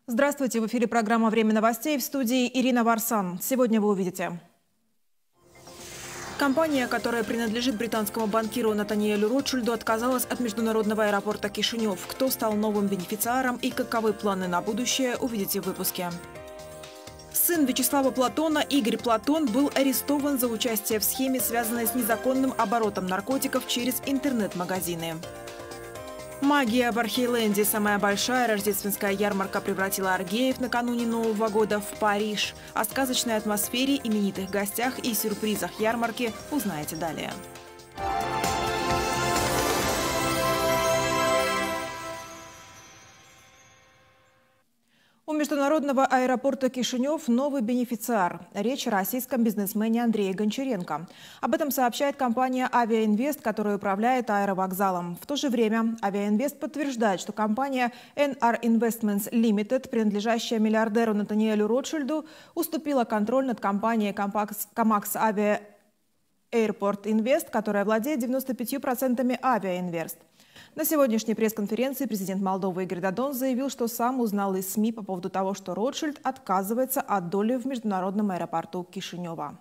Здравствуйте, в эфире программа «Время новостей», в студии Ирина Варсан. Сегодня вы увидите. Компания, которая принадлежит британскому банкиру Натаниэлю Ротшильду, отказалась от международного аэропорта Кишинев. Кто стал новым бенефициаром и каковы планы на будущее, увидите в выпуске. Сын Вячеслава Платона, Игорь Платон, был арестован за участие в схеме, связанной с незаконным оборотом наркотиков через интернет-магазины. Магия в Архейленде. Самая большая рождественская ярмарка превратила Аргеев накануне Нового года в Париж. О сказочной атмосфере, именитых гостях и сюрпризах ярмарки узнаете далее. У международного аэропорта Кишинев новый бенефициар. Речь о российском бизнесмене Андрее Гончаренко. Об этом сообщает компания «Авиаинвест», которая управляет аэровокзалом. В то же время «Авиаинвест» подтверждает, что компания NR Investments Limited, принадлежащая миллиардеру Натаниэлю Ротшильду, уступила контроль над компанией «Камакс Авиа Airport Invest», которая владеет 95% «Авиаинвест». На сегодняшней пресс-конференции президент Молдовы Игорь Додон заявил, что сам узнал из СМИ по поводу того, что Ротшильд отказывается от доли в международном аэропорту Кишинева.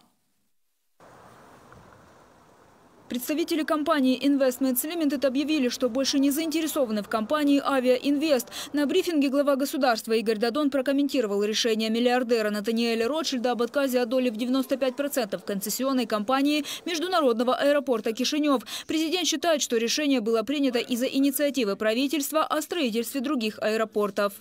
Представители компании Investments Limited объявили, что больше не заинтересованы в компании «Авиаинвест». На брифинге глава государства Игорь Додон прокомментировал решение миллиардера Натаниэля Ротшильда об отказе от доли в 95% концессионной компании международного аэропорта Кишинев. Президент считает, что решение было принято из-за инициативы правительства о строительстве других аэропортов.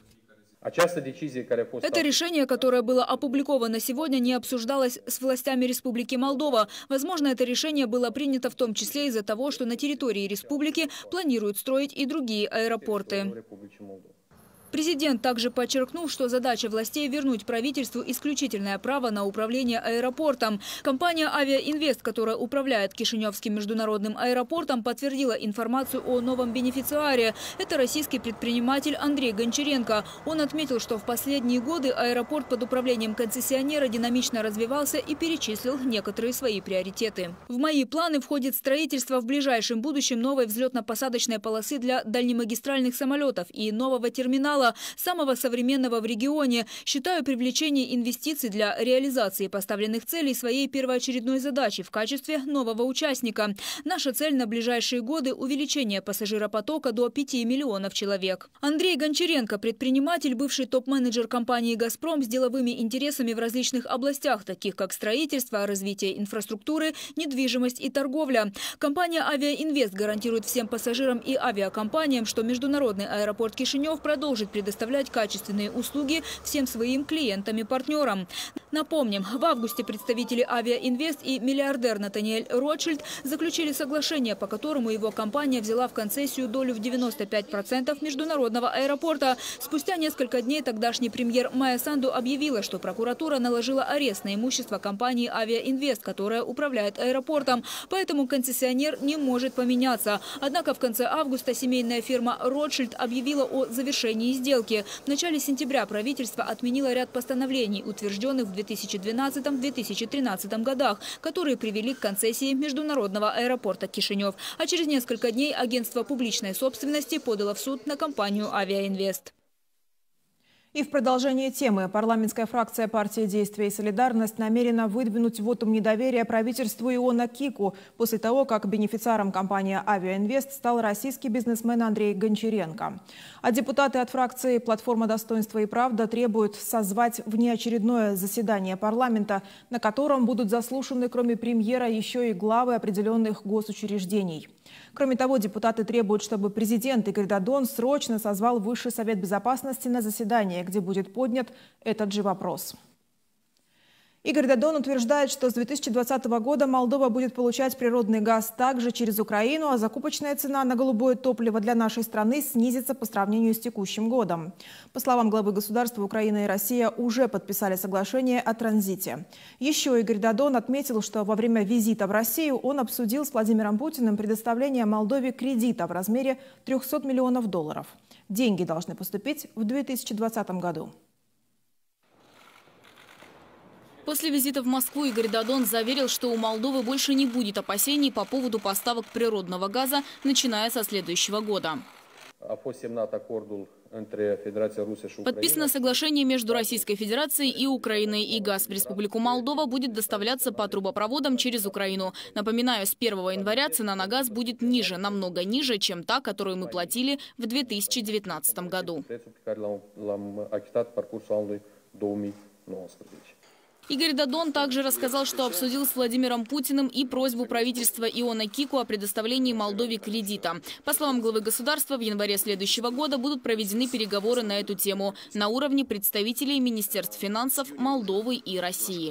Это решение, которое было опубликовано сегодня, не обсуждалось с властями Республики Молдова. Возможно, это решение было принято в том числе из-за того, что на территории республики планируют строить и другие аэропорты. Президент также подчеркнул, что задача властей – вернуть правительству исключительное право на управление аэропортом. Компания «Авиаинвест», которая управляет Кишиневским международным аэропортом, подтвердила информацию о новом бенефициаре. Это российский предприниматель Андрей Гончаренко. Он отметил, что в последние годы аэропорт под управлением концессионера динамично развивался и перечислил некоторые свои приоритеты. В мои планы входит строительство в ближайшем будущем новой взлетно-посадочной полосы для дальнемагистральных самолетов и нового терминала, самого современного в регионе. Считаю привлечение инвестиций для реализации поставленных целей своей первоочередной задачей в качестве нового участника. Наша цель на ближайшие годы – увеличение пассажиропотока до 5 миллионов человек. Андрей Гончаренко – предприниматель, бывший топ-менеджер компании «Газпром» с деловыми интересами в различных областях, таких как строительство, развитие инфраструктуры, недвижимость и торговля. Компания «Авиаинвест» гарантирует всем пассажирам и авиакомпаниям, что международный аэропорт Кишинев продолжит предоставлять качественные услуги всем своим клиентам и партнерам. Напомним, в августе представители «Авиаинвест» и миллиардер Натаниэль Ротшильд заключили соглашение, по которому его компания взяла в концессию долю в 95% международного аэропорта. Спустя несколько дней тогдашний премьер Майя Санду объявила, что прокуратура наложила арест на имущество компании «Авиаинвест», которая управляет аэропортом. Поэтому концессионер не может поменяться. Однако в конце августа семейная фирма «Ротшильд» объявила о завершении сделки. В начале сентября правительство отменило ряд постановлений, утвержденных в 2012-2013 годах, которые привели к концессии международного аэропорта Кишинев. А через несколько дней агентство публичной собственности подало в суд на компанию «Авиаинвест». И в продолжение темы парламентская фракция партии «Действие и солидарность» намерена выдвинуть вотум недоверия правительству Иона Кику после того, как бенефициаром компании «Авиаинвест» стал российский бизнесмен Андрей Гончаренко. А депутаты от фракции «Платформа достоинства и правда» требуют созвать внеочередное заседание парламента, на котором будут заслушаны, кроме премьера, еще и главы определенных госучреждений. Кроме того, депутаты требуют, чтобы президент Игорь Додон срочно созвал Высший совет безопасности на заседание, где будет поднят этот же вопрос. Игорь Додон утверждает, что с 2020 года Молдова будет получать природный газ также через Украину, а закупочная цена на голубое топливо для нашей страны снизится по сравнению с текущим годом. По словам главы государства, Украина и Россия уже подписали соглашение о транзите. Еще Игорь Додон отметил, что во время визита в Россию он обсудил с Владимиром Путиным предоставление Молдове кредита в размере $300 миллионов. Деньги должны поступить в 2020 году. После визита в Москву Игорь Додон заверил, что у Молдовы больше не будет опасений по поводу поставок природного газа, начиная со следующего года. Подписано соглашение между Российской Федерацией и Украиной, и газ в Республику Молдова будет доставляться по трубопроводам через Украину. Напоминаю, с 1 января цена на газ будет ниже, намного ниже, чем та, которую мы платили в 2019 году. Игорь Дадон также рассказал, что обсудил с Владимиром Путиным и просьбу правительства Иона Кику о предоставлении Молдове кредита. По словам главы государства, в январе следующего года будут проведены переговоры на эту тему на уровне представителей Министерств финансов Молдовы и России.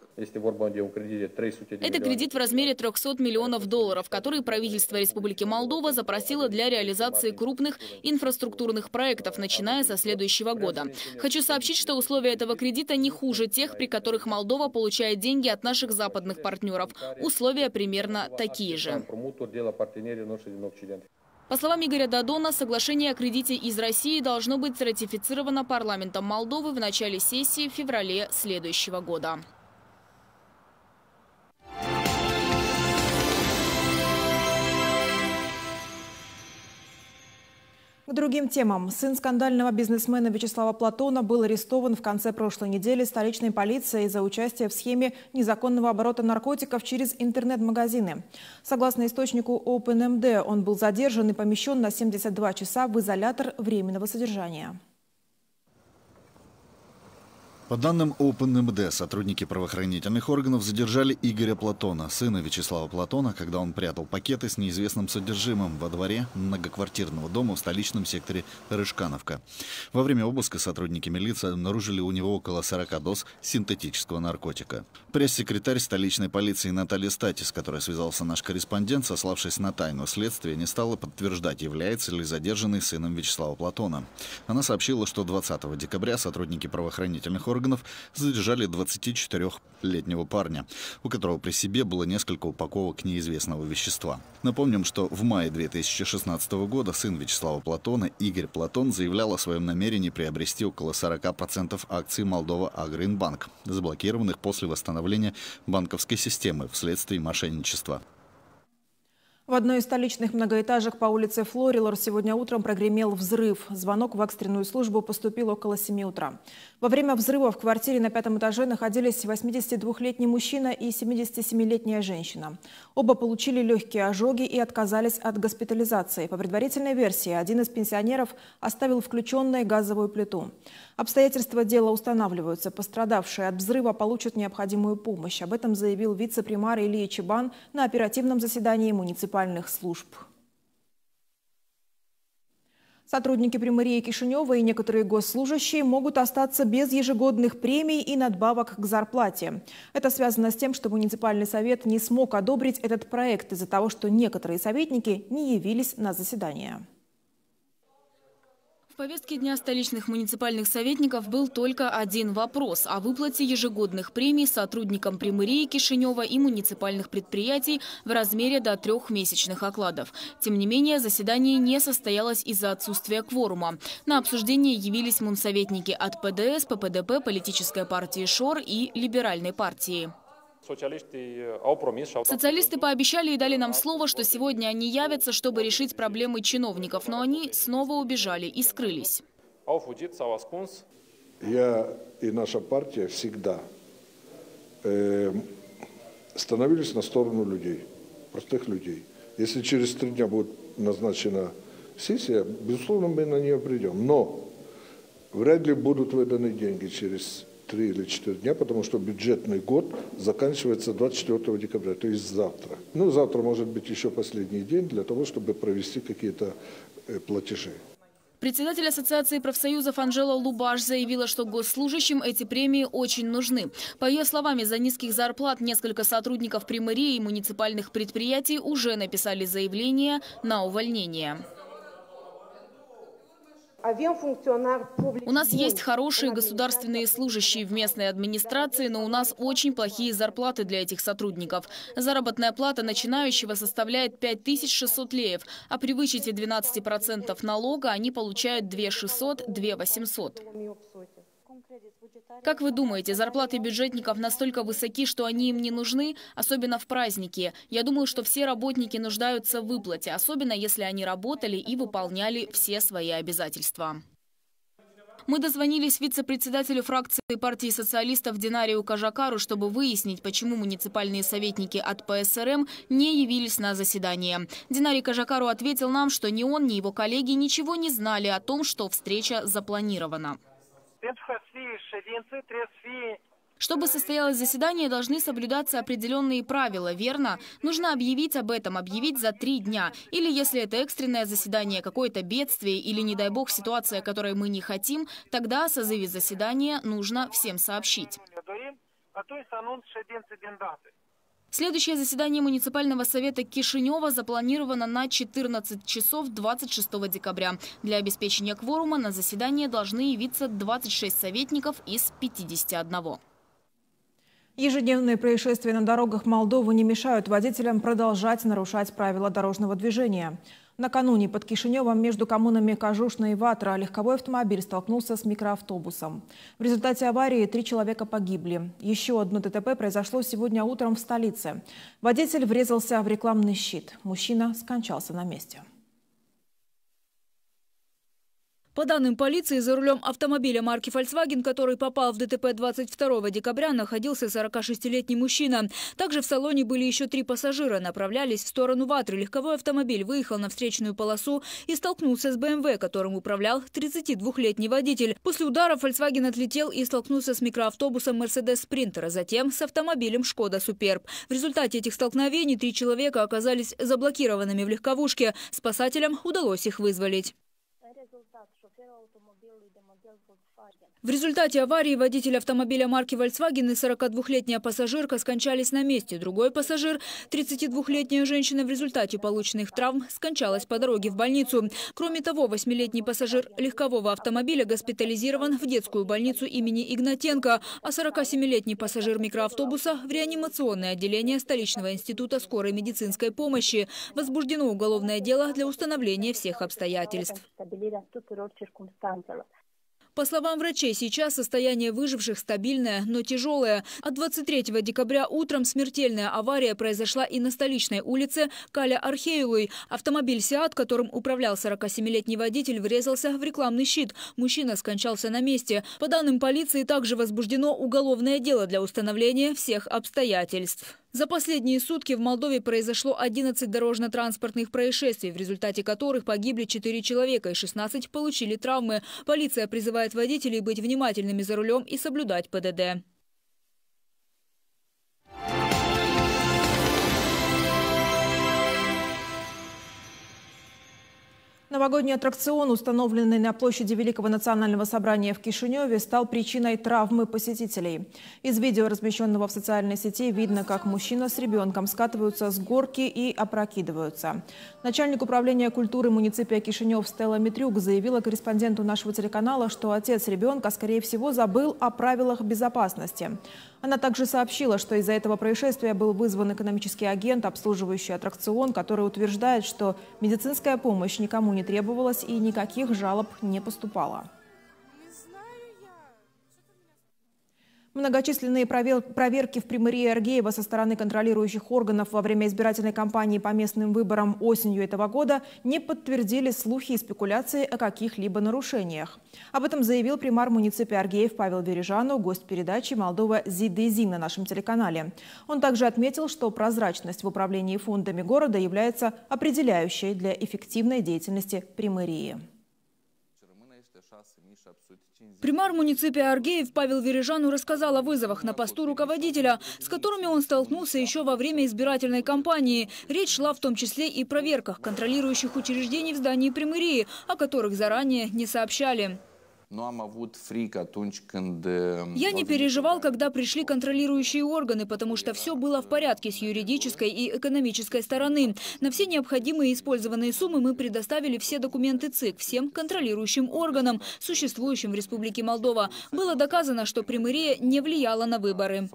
Это кредит в размере $300 миллионов, который правительство Республики Молдова запросило для реализации крупных инфраструктурных проектов, начиная со следующего года. Хочу сообщить, что условия этого кредита не хуже тех, при которых Молдова получает деньги от наших западных партнеров. Условия примерно такие же. По словам Игоря Дадона, соглашение о кредите из России должно быть ратифицировано парламентом Молдовы в начале сессии в феврале следующего года. К другим темам. Сын скандального бизнесмена Вячеслава Платона был арестован в конце прошлой недели столичной полицией за участие в схеме незаконного оборота наркотиков через интернет-магазины. Согласно источнику OpenMD, он был задержан и помещен на 72 часа в изолятор временного содержания. По данным OpenMD, сотрудники правоохранительных органов задержали Игоря Платона, сына Вячеслава Платона, когда он прятал пакеты с неизвестным содержимым во дворе многоквартирного дома в столичном секторе Рыжкановка. Во время обыска сотрудники милиции обнаружили у него около 40 доз синтетического наркотика. Пресс-секретарь столичной полиции Наталья Статис, с которой связался наш корреспондент, сославшись на тайну следствия, не стала подтверждать, является ли задержанный сыном Вячеслава Платона. Она сообщила, что 20 декабря сотрудники правоохранительных органов задержали 24-летнего парня, у которого при себе было несколько упаковок неизвестного вещества. Напомним, что в мае 2016 года сын Вячеслава Платона, Игорь Платон, заявлял о своем намерении приобрести около 40% акций Молдова Агроинбанк, заблокированных после восстановления банковской системы вследствие мошенничества. В одной из столичных многоэтажек по улице Флорилор сегодня утром прогремел взрыв. Звонок в экстренную службу поступил около 7 утра. Во время взрыва в квартире на 5-м этаже находились 82-летний мужчина и 77-летняя женщина. Оба получили легкие ожоги и отказались от госпитализации. По предварительной версии, один из пенсионеров оставил включенной газовую плиту. Обстоятельства дела устанавливаются. Пострадавшие от взрыва получат необходимую помощь. Об этом заявил вице-примар Илья Чебан на оперативном заседании муниципальных служб. Сотрудники Примарии Кишинева и некоторые госслужащие могут остаться без ежегодных премий и надбавок к зарплате. Это связано с тем, что муниципальный совет не смог одобрить этот проект из-за того, что некоторые советники не явились на заседание. В повестке дня столичных муниципальных советников был только один вопрос о выплате ежегодных премий сотрудникам Примарии Кишинева и муниципальных предприятий в размере до 3 месячных окладов. Тем не менее, заседание не состоялось из-за отсутствия кворума. На обсуждение явились мунсоветники от ПДС, ППДП, политической партии ШОР и либеральной партии. Социалисты пообещали и дали нам слово, что сегодня они явятся, чтобы решить проблемы чиновников, но они снова убежали и скрылись. Я и наша партия всегда становились на сторону людей, простых людей. Если через 3 дня будет назначена сессия, безусловно, мы на нее придем. Но вряд ли будут выданы деньги через 3 или 4 дня, потому что бюджетный год заканчивается 24 декабря, то есть завтра. Ну, завтра может быть еще последний день для того, чтобы провести какие-то платежи. Председатель Ассоциации профсоюзов Анжела Лубаш заявила, что госслужащим эти премии очень нужны. По ее словам, из-за низких зарплат несколько сотрудников Примарии и муниципальных предприятий уже написали заявление на увольнение. У нас есть хорошие государственные служащие в местной администрации, но у нас очень плохие зарплаты для этих сотрудников. Заработная плата начинающего составляет 5600 леев, а при вычете 12% налога они получают 2600, 2800. Как вы думаете, зарплаты бюджетников настолько высоки, что они им не нужны, особенно в праздники? Я думаю, что все работники нуждаются в выплате, особенно если они работали и выполняли все свои обязательства. Мы дозвонились вице-председателю фракции партии социалистов Динарию Кажакару, чтобы выяснить, почему муниципальные советники от ПСРМ не явились на заседание. Динарий Кажакару ответил нам, что ни он, ни его коллеги ничего не знали о том, что встреча запланирована. Чтобы состоялось заседание, должны соблюдаться определенные правила, верно? Нужно объявить об этом, объявить за 3 дня. Или если это экстренное заседание, какое-то бедствие или, не дай бог, ситуация, которой мы не хотим, тогда о созыве заседания нужно всем сообщить. Следующее заседание муниципального совета Кишинева запланировано на 14 часов 26 декабря. Для обеспечения кворума на заседание должны явиться 26 советников из 51. Ежедневные происшествия на дорогах Молдовы не мешают водителям продолжать нарушать правила дорожного движения. Накануне под Кишиневом между коммунами Кожушна и Ватра легковой автомобиль столкнулся с микроавтобусом. В результате аварии 3 человека погибли. Еще одно ДТП произошло сегодня утром в столице. Водитель врезался в рекламный щит. Мужчина скончался на месте. По данным полиции, за рулем автомобиля марки Volkswagen, который попал в ДТП 22 декабря, находился 46-летний мужчина. Также в салоне были еще 3 пассажира. Направлялись в сторону Ватры. Легковой автомобиль выехал на встречную полосу и столкнулся с БМВ, которым управлял 32-летний водитель. После удара Volkswagen отлетел и столкнулся с микроавтобусом Mercedes Sprinter, а затем с автомобилем Skoda Superb. В результате этих столкновений 3 человека оказались заблокированными в легковушке. Спасателям удалось их вызволить. В результате аварии водитель автомобиля марки Volkswagen и 42-летняя пассажирка скончались на месте. Другой пассажир, 32-летняя женщина, в результате полученных травм скончалась по дороге в больницу. Кроме того, 8-летний пассажир легкового автомобиля госпитализирован в детскую больницу имени Игнатенко, а 47-летний пассажир микроавтобуса в реанимационное отделение столичного института скорой медицинской помощи. Возбуждено уголовное дело для установления всех обстоятельств. По словам врачей, сейчас состояние выживших стабильное, но тяжелое. А 23 декабря утром смертельная авария произошла и на столичной улице Каля Археюлой. Автомобиль «Сиат», которым управлял 47-летний водитель, врезался в рекламный щит. Мужчина скончался на месте. По данным полиции, также возбуждено уголовное дело для установления всех обстоятельств. За последние сутки в Молдове произошло 11 дорожно-транспортных происшествий, в результате которых погибли 4 человека и 16 получили травмы. Полиция призывает водителей быть внимательными за рулем и соблюдать ПДД. Новогодний аттракцион, установленный на площади Великого национального собрания в Кишиневе, стал причиной травмы посетителей. Из видео, размещенного в социальной сети, видно, как мужчина с ребенком скатываются с горки и опрокидываются. Начальник управления культуры муниципия Кишинев Стелла Митрюк заявила корреспонденту нашего телеканала, что отец ребенка, скорее всего, забыл о правилах безопасности. Она также сообщила, что из-за этого происшествия был вызван экономический агент, обслуживающий аттракцион, который утверждает, что медицинская помощь никому не требовалась и никаких жалоб не поступало. Многочисленные проверки в примарии Аргеева со стороны контролирующих органов во время избирательной кампании по местным выборам осенью этого года не подтвердили слухи и спекуляции о каких-либо нарушениях. Об этом заявил примар муниципия Аргеев Павел Вережану, гость передачи «Молдова Зидезин» на нашем телеканале. Он также отметил, что прозрачность в управлении фондами города является определяющей для эффективной деятельности примарии. Примар муниципия Аргеев Павел Вережану рассказал о вызовах на посту руководителя, с которыми он столкнулся еще во время избирательной кампании. Речь шла в том числе и о проверках контролирующих учреждений в здании примарии, о которых заранее не сообщали. Я не переживал, когда пришли контролирующие органы, потому что все было в порядке с юридической и экономической стороны. На все необходимые использованные суммы мы предоставили все документы ЦИК всем контролирующим органам, существующим в Республике Молдова. Было доказано, что примария не влияла на выборы.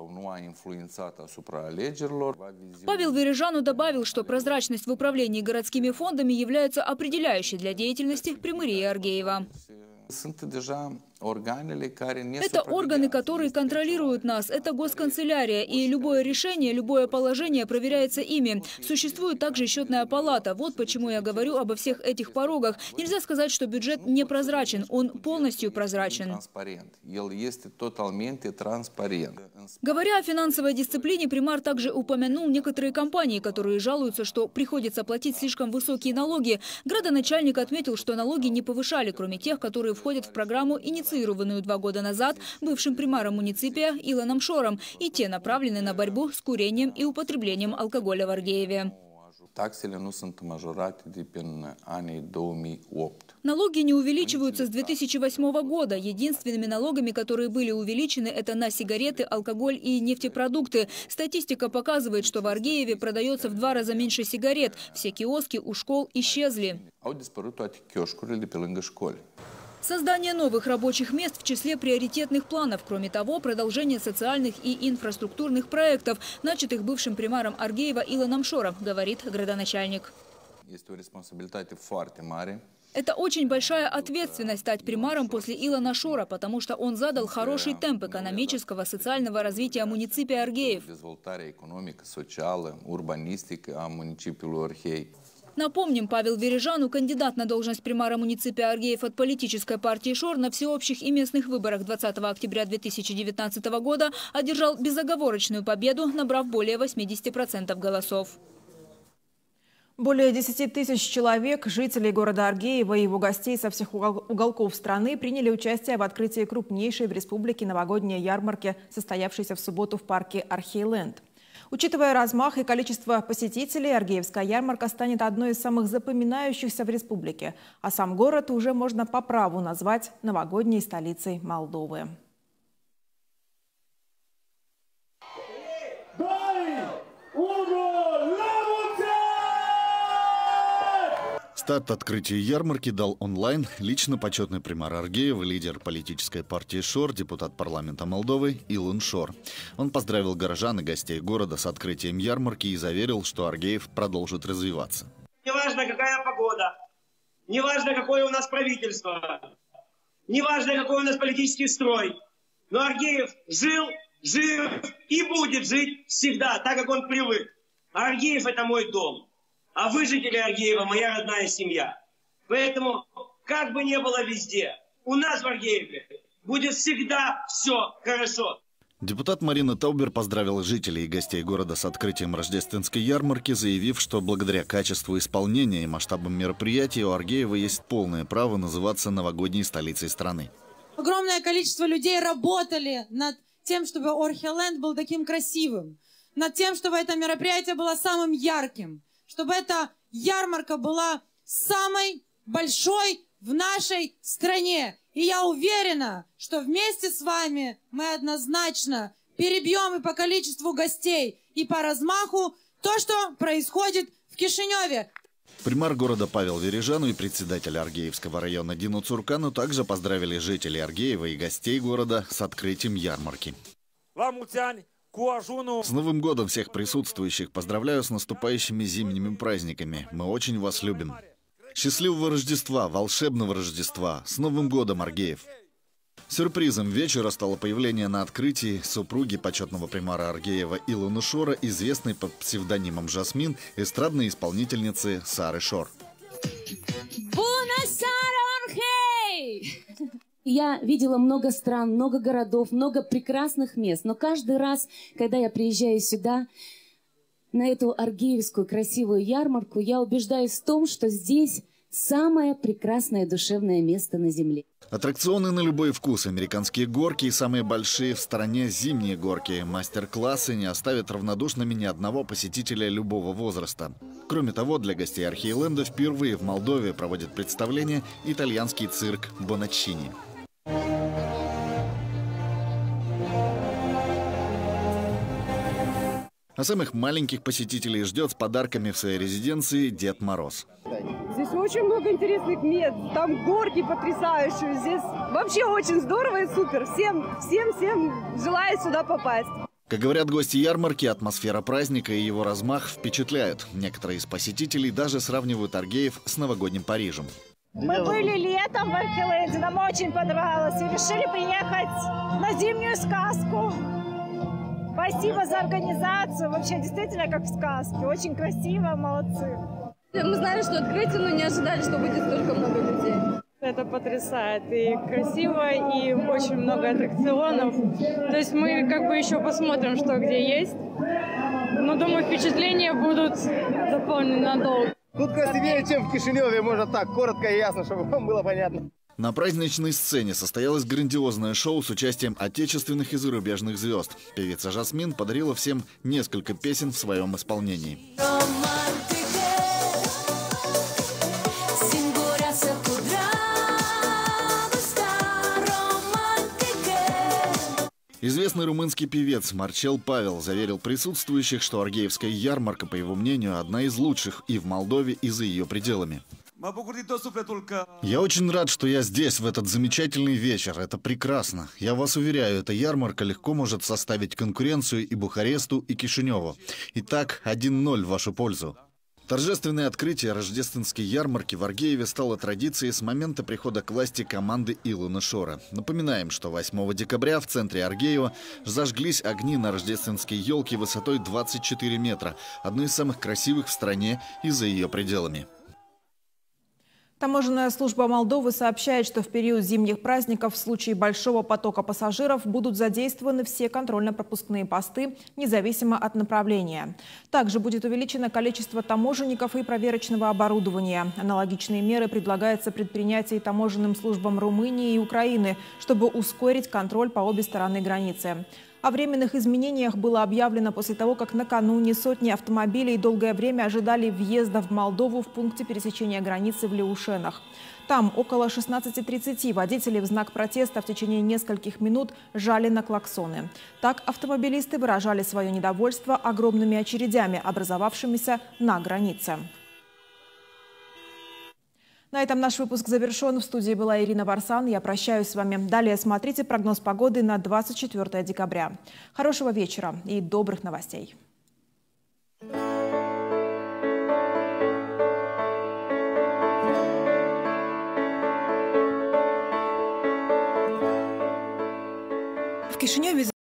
Павел Вережану добавил, что прозрачность в управлении городскими фондами является определяющей для деятельности примарии Аргеева. Это органы, которые контролируют нас. Это госканцелярия. И любое решение, любое положение проверяется ими. Существует также счетная палата. Вот почему я говорю обо всех этих порогах. Нельзя сказать, что бюджет непрозрачен. Он полностью прозрачен. Говоря о финансовой дисциплине, примар также упомянул некоторые компании, которые жалуются, что приходится платить слишком высокие налоги. Градоначальник отметил, что налоги не повышали, кроме тех, которые входят в программу, инициированную 2 года назад бывшим примаром муниципия Илоном Шором, и те направлены на борьбу с курением и употреблением алкоголя в Аргееве. Налоги не увеличиваются с 2008 года. Единственными налогами, которые были увеличены, это на сигареты, алкоголь и нефтепродукты. Статистика показывает, что в Аргееве продается в 2 раза меньше сигарет. Все киоски у школ исчезли. Создание новых рабочих мест в числе приоритетных планов. Кроме того, продолжение социальных и инфраструктурных проектов, начатых бывшим примаром Аргеева Илоном Шором, говорит градоначальник. Это очень большая ответственность стать примаром после Илона Шора, потому что он задал хороший темп экономического, социального развития муниципия Аргеев. Напомним, Павел Вережану, кандидат на должность примара муниципия Аргеев от политической партии ШОР, на всеобщих и местных выборах 20 октября 2019 года одержал безоговорочную победу, набрав более 80% голосов. Более 10 тысяч человек, жителей города Аргеева и его гостей со всех уголков страны, приняли участие в открытии крупнейшей в республике новогодней ярмарки, состоявшейся в субботу в парке Архейленд. Учитывая размах и количество посетителей, Аргеевская ярмарка станет одной из самых запоминающихся в республике. А сам город уже можно по праву назвать новогодней столицей Молдовы. Старт открытию ярмарки дал онлайн лично почетный примар Аргеева, лидер политической партии ШОР, депутат парламента Молдовы Илон Шор. Он поздравил горожан и гостей города с открытием ярмарки и заверил, что Аргеев продолжит развиваться. Неважно, какая погода, неважно, какое у нас правительство, неважно, какой у нас политический строй, но Аргеев жил, жив и будет жить всегда, так как он привык. Аргеев – это мой дом. А вы, жители Аргеева, моя родная семья. Поэтому, как бы ни было везде, у нас в Аргееве будет всегда все хорошо. Депутат Марина Таубер поздравила жителей и гостей города с открытием рождественской ярмарки, заявив, что благодаря качеству исполнения и масштабам мероприятий у Аргеева есть полное право называться новогодней столицей страны. Огромное количество людей работали над тем, чтобы Архейленд был таким красивым, над тем, чтобы это мероприятие было самым ярким, чтобы эта ярмарка была самой большой в нашей стране. И я уверена, что вместе с вами мы однозначно перебьем и по количеству гостей, и по размаху то, что происходит в Кишиневе. Примар города Павел Вережану и председатель Аргеевского района Дину Цуркану также поздравили жителей Аргеева и гостей города с открытием ярмарки. С Новым годом всех присутствующих! Поздравляю с наступающими зимними праздниками. Мы очень вас любим. Счастливого Рождества, волшебного Рождества! С Новым годом, Аргеев! Сюрпризом вечера стало появление на открытии супруги почетного примара Аргеева Илоны Шора, известной под псевдонимом Жасмин, эстрадной исполнительницы Сары Шор. Я видела много стран, много городов, много прекрасных мест. Но каждый раз, когда я приезжаю сюда, на эту аргеевскую красивую ярмарку, я убеждаюсь в том, что здесь самое прекрасное душевное место на земле. Аттракционы на любой вкус, американские горки и самые большие в стране зимние горки. Мастер-классы не оставят равнодушными ни одного посетителя любого возраста. Кроме того, для гостей Архейленда впервые в Молдове проводит представление итальянский цирк Боначчини. А самых маленьких посетителей ждет с подарками в своей резиденции Дед Мороз. Здесь очень много интересных мест, там горки потрясающие, здесь вообще очень здорово и супер. Всем желаю сюда попасть. Как говорят гости ярмарки, атмосфера праздника и его размах впечатляют. Некоторые из посетителей даже сравнивают Аргеев с новогодним Парижем. Мы были летом в Орхиленде, нам очень понравилось. И решили приехать на зимнюю сказку. Спасибо за организацию. Вообще, действительно, как в сказке. Очень красиво, молодцы. Мы знали, что открытие, но не ожидали, что будет столько много людей. Это потрясает. И красиво, и очень много аттракционов. То есть мы еще посмотрим, что где есть. Но, думаю, впечатления будут запомнены надолго. Тут красивее, чем в Кишиневе, можно так, коротко и ясно, чтобы вам было понятно. На праздничной сцене состоялось грандиозное шоу с участием отечественных и зарубежных звезд. Певица Жасмин подарила всем несколько песен в своем исполнении. Известный румынский певец Марчел Павел заверил присутствующих, что Аргеевская ярмарка, по его мнению, одна из лучших и в Молдове, и за ее пределами. Я очень рад, что я здесь в этот замечательный вечер. Это прекрасно. Я вас уверяю, эта ярмарка легко может составить конкуренцию и Бухаресту, и Кишиневу. Итак, 1-0 в вашу пользу. Торжественное открытие рождественской ярмарки в Аргееве стало традицией с момента прихода к власти команды Илона Шора. Напоминаем, что 8 декабря в центре Аргеева зажглись огни на рождественской елке высотой 24 метра, одной из самых красивых в стране и за ее пределами. Таможенная служба Молдовы сообщает, что в период зимних праздников в случае большого потока пассажиров будут задействованы все контрольно-пропускные посты, независимо от направления. Также будет увеличено количество таможенников и проверочного оборудования. Аналогичные меры предлагается предпринять и таможенным службам Румынии и Украины, чтобы ускорить контроль по обе стороны границы. О временных изменениях было объявлено после того, как накануне сотни автомобилей долгое время ожидали въезда в Молдову в пункте пересечения границы в Леушенах. Там около 16:30 водители в знак протеста в течение нескольких минут жали на клаксоны. Так автомобилисты выражали свое недовольство огромными очередями, образовавшимися на границе. На этом наш выпуск завершен. В студии была Ирина Варсан. Я прощаюсь с вами. Далее смотрите прогноз погоды на 24 декабря. Хорошего вечера и добрых новостей. В Кишиневе